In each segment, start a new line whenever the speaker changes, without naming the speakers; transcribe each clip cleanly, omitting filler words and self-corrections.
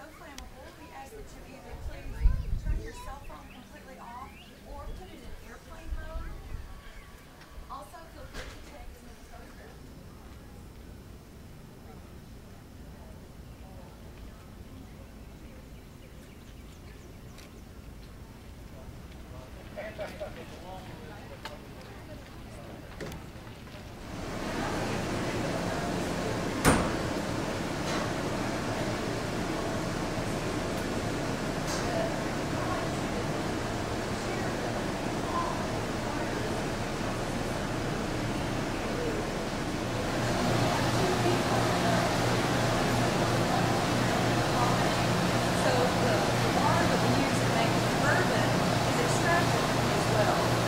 flammable. We ask that you either please turn your cell phone completely off or put it in airplane mode. Also, feel free to take as many photographs. So the bark that we use to make bourbon is extracted as well.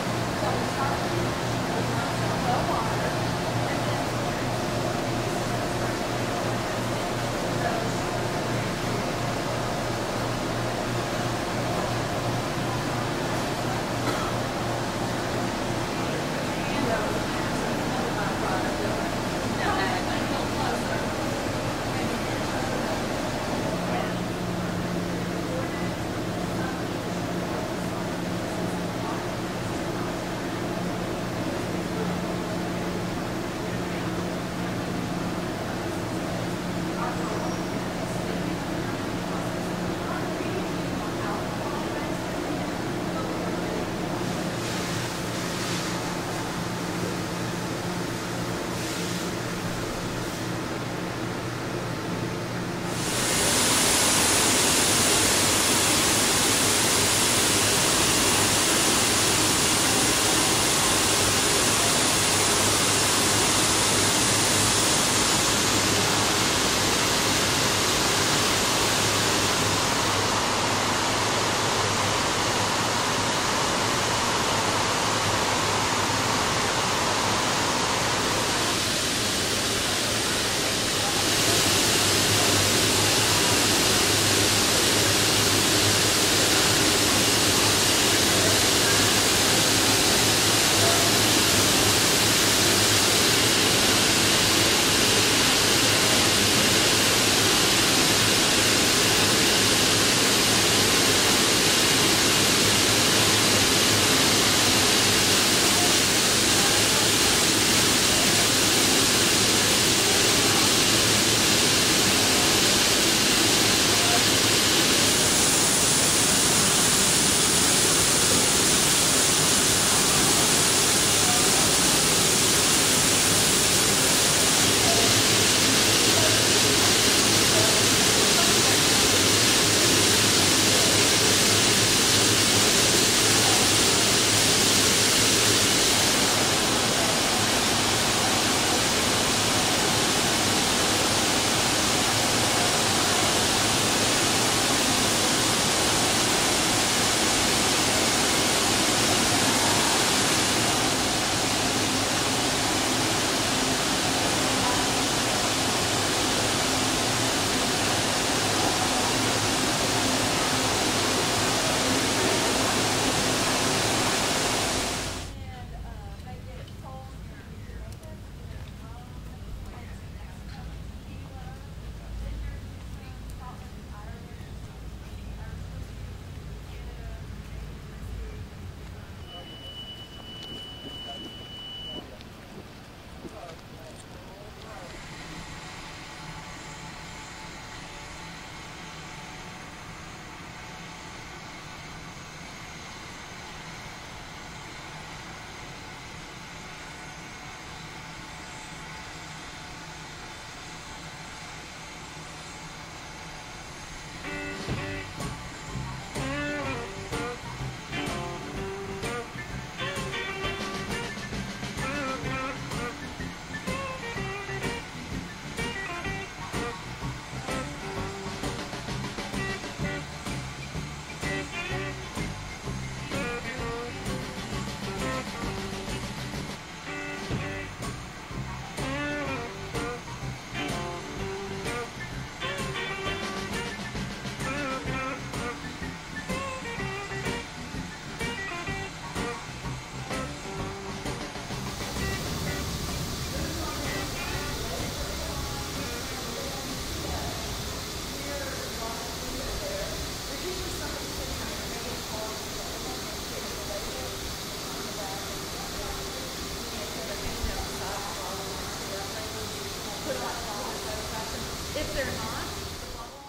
If they're not, the bubble.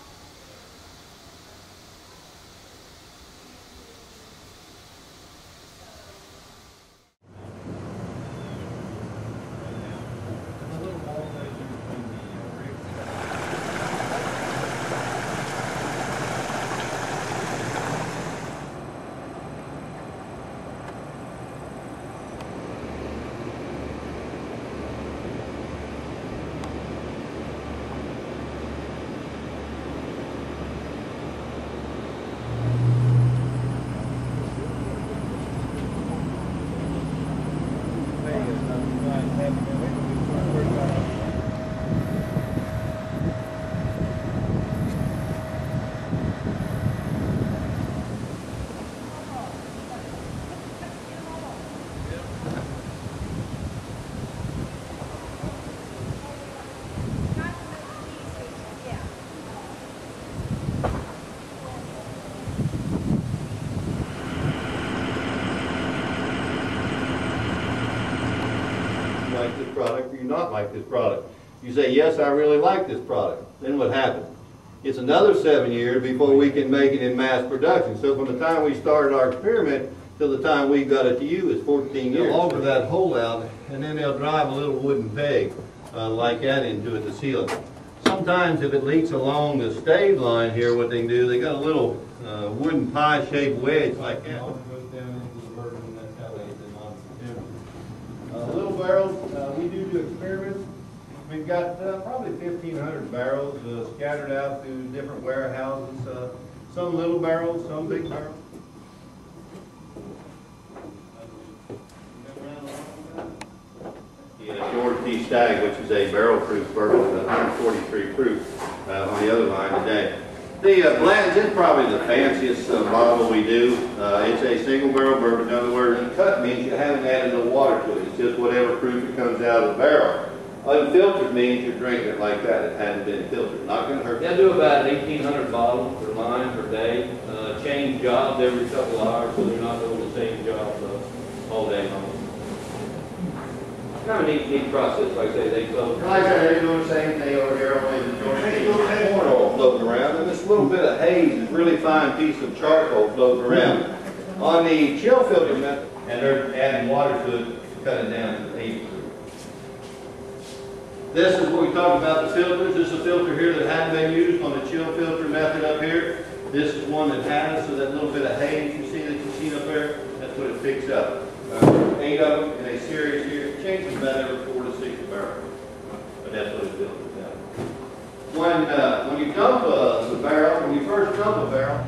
Like this product, or you not like this product. You say, yes, I really like this product. Then what happens? It's another 7 years before we can make it in mass production. So from the time we started our experiment till the time we got it to you is 14 years. They'll auger that hole out, and then they'll drive a little wooden peg like that into it to seal it. Sometimes if it leaks along the stave line here, what they can do, they got a little wooden pie-shaped wedge like that. Little barrels, we do experiments. We've got probably 1,500 barrels scattered out through different warehouses. Some little barrels, some big barrels. Yeah, George T. Stagg, which is a barrel-proof bourbon, 143 proof on the other line today. The blends is probably the fanciest bottle we do. It's a single barrel bourbon. In other words, cut means you haven't added no water to it. It's just whatever proof it comes out of the barrel. Unfiltered means you're drinking it like that. It hasn't been filtered. Not going to hurt.
They'll do about 1,800 bottles per line per day. Change jobs every couple of hours, so they're not doing the same job all day long. Kind of a neat process, like I say, they close.
Like I said, they're doing the same thing over here, only the corn oil floating around, and this little bit of haze is really fine piece of charcoal floating around. On the chill filter method, and they're adding water to it to cut it down to 80 proof. This is what we talked about, the filters. This is a filter here that hadn't been used on the chill filter method up here. This is one that has, so that little bit of haze you see that you see up there, that's what it picks up. 8 of them in a series here. It changes about every 4 to 6 barrels. But that's what it filters out. When you dump the barrel, when you first dump a barrel,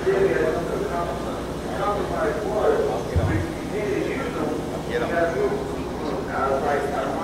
really a compromise was, we continue to use them. You gotta move. I was like,